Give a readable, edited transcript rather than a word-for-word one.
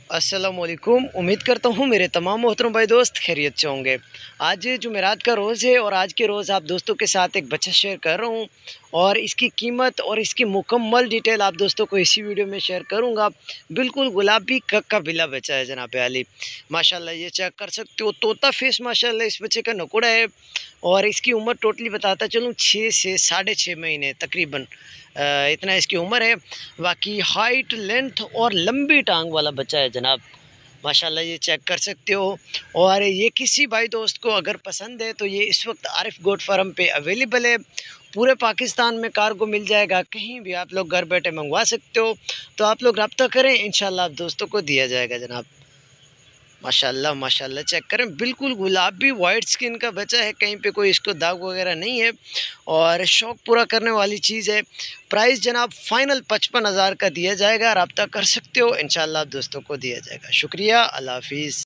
अस्सलामुअलैकुम। उम्मीद करता हूँ मेरे तमाम मोहतरम भाई दोस्त खैरियत से होंगे। आज जुमेरात का रोज़ है और आज के रोज़ आप दोस्तों के साथ एक बच्चा शेयर कर रहा हूँ और इसकी कीमत और इसकी मुकम्मल डिटेल आप दोस्तों को इसी वीडियो में शेयर करूँगा। बिल्कुल गुलाबी कक का बिला बच्चा है जनाब आली, माशाल्लाह ये चेक कर सकते हो। तोता फेस माशाल्लाह इस बच्चे का नकुड़ा है और इसकी उम्र टोटली बताता चलूँ 6 से 6.5 महीने तकरीबन इतना इसकी उम्र है। बाकी हाइट लेंथ और लंबी टांग वाला बच्चा है जनाब, माशाल्लाह ये चेक कर सकते हो। और ये किसी भाई दोस्त को अगर पसंद है तो ये इस वक्त आरिफ गोट फार्म पे अवेलेबल है। पूरे पाकिस्तान में कार्गो मिल जाएगा, कहीं भी आप लोग घर बैठे मंगवा सकते हो। तो आप लोग रब्ता करें, इंशाल्लाह आप दोस्तों को दिया जाएगा जनाब। माशाल्लाह माशाल्लाह चेक करें, बिल्कुल गुलाबी वाइट स्किन का बच्चा है, कहीं पे कोई इसको दाग वगैरह नहीं है और शौक़ पूरा करने वाली चीज़ है। प्राइस जनाब फाइनल 55,000 का दिया जाएगा, रब्ता कर सकते हो, इंशाल्लाह दोस्तों को दिया जाएगा। शुक्रिया, अल्लाह हाफिज़।